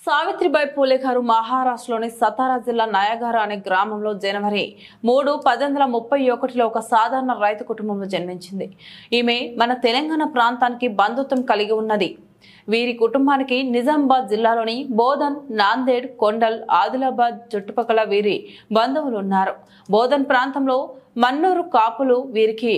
సావిత్రిబాయి పూలే గారు మహారాష్ట్రలోని సతారా జిల్లా నయాగర అనే గ్రామంలో జనవరి 3, 1831లో ఒక సాధారణ రైతు కుటుంబంలో జన్మించింది. ఈమె మన తెలంగాణ ప్రాంతానికి బంధుత్వం కలిగి ఉన్నది. వీరి కుటుంబానికి నిజామాబాద్ జిల్లాలోని బోధన్, నాందేడ్, కొండల్, ఆదిలాబాద్ చుట్టుపక్కల వీరి బంధువులు ఉన్నారు. బోధన్ ప్రాంతంలో మున్నూరు కాపులు వీరికి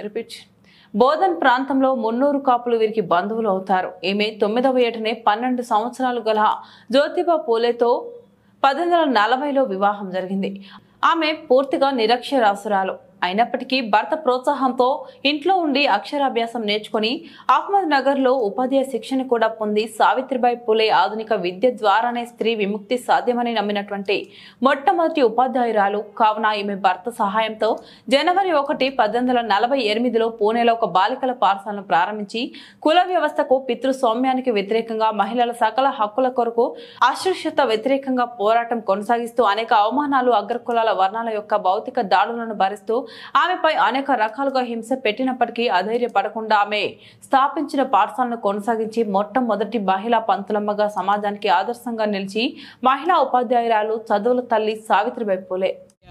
బంధువులు అవుతారు. ఈమె 9వ ఏటనే 12 సంవత్సరాలు గల జ్యోతిబా పూలేతో 1840లో వివాహం జరిగింది. ఆమె పూర్తిగా నిరక్షరాస్యురాలు అయినప్పటికీ భర్త ప్రోత్సాహంతో ఇంట్లో ఉండి అక్షరాభ్యాసం నేర్చుకుని అహ్మద్ నగర్ లో ఉపాధ్యాయ శిక్షణ కూడా పొంది సావిత్రిబాయి పూలే ఆధునిక విద్య ద్వారానే స్త్రీ విముక్తి సాధ్యమని నమ్మినటువంటి మొట్టమొదటి ఉపాధ్యాయురాలు కావున ఈమె భర్త సహాయంతో జనవరి 1, 1848లో పూణేలో ఒక బాలికల పాఠశాలను ప్రారంభించి కుల వ్యవస్థకు, పితృస్వామ్యానికి వ్యతిరేకంగా, మహిళల సకల హక్కుల కొరకు అస్పృశ్యత వ్యతిరేకంగా పోరాటం కొనసాగిస్తూ అనేక అవమానాలు, అగ్రకులాల వర్ణాల యొక్క భౌతిక దాడులను భరిస్తూ ఆమెపై అనేక రకాలుగా హింస పెట్టినప్పటికీ అధైర్యపడకుండా ఆమె స్థాపించిన పాఠశాలను కొనసాగించి మొట్టమొదటి మహిళా పంతులమ్మగా సమాజానికి ఆదర్శంగా నిలిచి మహిళా ఉపాధ్యాయురాలు, చదువుల తల్లి సావిత్రిబాయి పూలే.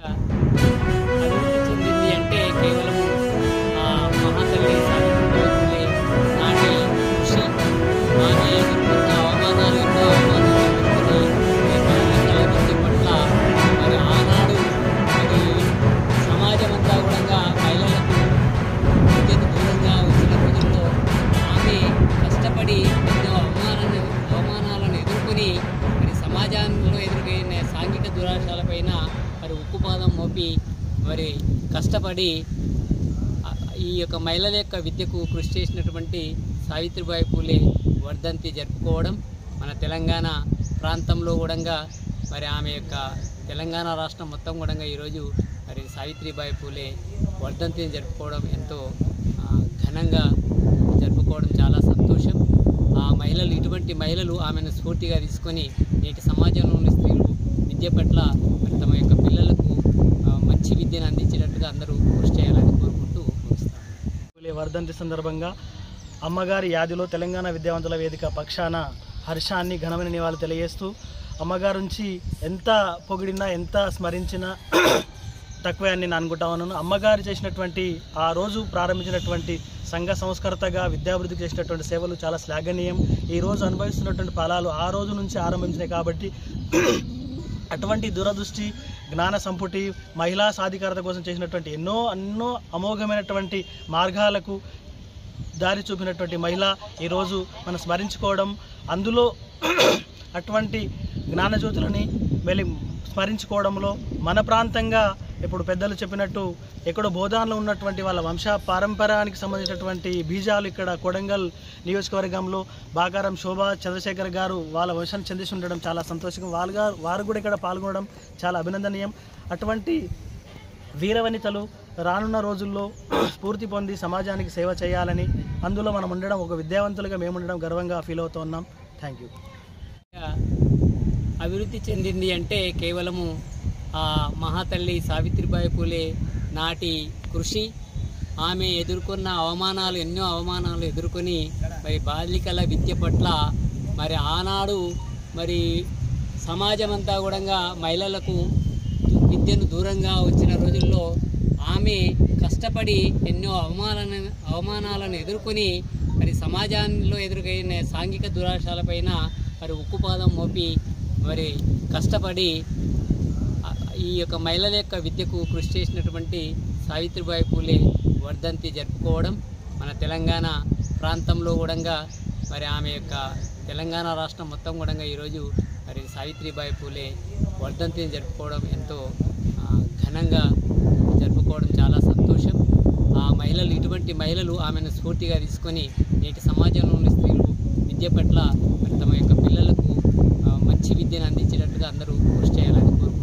సమాజంలో ఎదురైన సాంఘిక దురాశాలపైన ఉక్కుపాదం మోపి కష్టపడి ఈ యొక్క మహిళల యొక్క విద్యకు కృషి చేసినటువంటి సావిత్రిబాయి పూలే వర్ధంతి జరుపుకోవడం మన తెలంగాణ ప్రాంతంలో కూడా ఆమె యొక్క తెలంగాణ రాష్ట్రం మొత్తం కూడా ఈరోజు సావిత్రిబాయి పూలే వర్ధంతిని జరుపుకోవడం ఎంతో ఘనంగా జరుపుకోవడం చాలా సంతోషం. ఆ మహిళలు, ఇటువంటి మహిళలు ఆమెను స్ఫూర్తిగా తీసుకొని నేటి సమాజంలోని స్త్రీలు విద్య పట్ల తమ యొక్క పిల్లలకు మంచి విద్యను అందించేటట్టుగా అందరూ కృషి చేయాలని కోరుకుంటూ ముగిస్తాను. వర్ధంతి సందర్భంగా అమ్మగారి యాదిలో తెలంగాణ విద్యావంతుల వేదిక పక్షాన హర్షాన్ని, ఘనమైన నివాళులు తెలియజేస్తూ అమ్మగారి నుంచి ఎంత పొగిడినా, ఎంత స్మరించినా తక్కువే అని నేను అనుకుంటా ఉన్నాను. అమ్మగారు చేసినటువంటి, ఆ రోజు ప్రారంభించినటువంటి సంఘ సంస్కర్తగా విద్యాభివృద్ధికి చేసినటువంటి సేవలు చాలా శ్లాఘనీయం. ఈరోజు అనుభవిస్తున్నటువంటి ఫలాలు ఆ రోజు నుంచి ఆరంభించినాయి కాబట్టి అటువంటి దూరదృష్టి, జ్ఞాన సంపుటి, మహిళా సాధికారత కోసం చేసినటువంటి ఎన్నో అమోఘమైనటువంటి మార్గాలకు దారి చూపినటువంటి మహిళ ఈరోజు మనం స్మరించుకోవడం, అందులో అటువంటి జ్ఞానజ్యోతులని స్మరించుకోవడంలో మన ప్రాంతంగా ఇప్పుడు పెద్దలు చెప్పినట్టు ఎక్కడో బోధాన్లో ఉన్నటువంటి వాళ్ళ వంశ పారంపర్యానికి సంబంధించినటువంటి బీజాలు ఇక్కడ కొడంగల్ నియోజకవర్గంలో బాగారం శోభా చంద్రశేఖర్ గారు వాళ్ళ వంశాన్ని చెందించి ఉండడం చాలా సంతోషంగా, వారు కూడా ఇక్కడ పాల్గొనడం చాలా అభినందనీయం. అటువంటి వీరవనితలు రానున్న రోజుల్లో స్ఫూర్తి పొంది సమాజానికి సేవ చేయాలని, అందులో మనం ఉండడం, ఒక విద్యావంతులుగా మేము ఉండడం గర్వంగా ఫీల్ అవుతూ ఉన్నాం. Thank you. అభివృద్ధి చెందింది అంటే కేవలము మహాతల్లి సావిత్రిబాయి పూలే నాటి కృషి, ఆమె ఎదుర్కొన్న అవమానాలు, ఎన్నో అవమానాలు ఎదుర్కొని బాలికల విద్య పట్ల ఆనాడు సమాజమంతా కూడా మహిళలకు విద్యను దూరంగా వచ్చిన రోజుల్లో ఆమె కష్టపడి ఎన్నో అవమానాలను ఎదుర్కొని సమాజంలో ఎదురైన సాంఘిక దురాశాలపైన ఉక్కుపాదం మోపి కష్టపడి ఈ యొక్క మహిళల యొక్క విద్యకు కృషి చేసినటువంటి సావిత్రిబాయి పూలే వర్ధంతి జరుపుకోవడం మన తెలంగాణ ప్రాంతంలో కూడా ఆమె యొక్క తెలంగాణ రాష్ట్రం మొత్తం కూడా ఈరోజు సావిత్రిబాయి పూలే వర్ధంతిని జరుపుకోవడం ఎంతో ఘనంగా జరుపుకోవడం చాలా సంతోషం. ఆ మహిళలు, ఇటువంటి మహిళలు ఆమెను స్ఫూర్తిగా తీసుకొని నేటి సమాజంలోని స్త్రీలు విద్య పట్ల తమ యొక్క పిల్లలకు మంచి విద్యను అందించేటట్టుగా అందరూ కృషి చేయాలని కోరుకుంటున్నాను.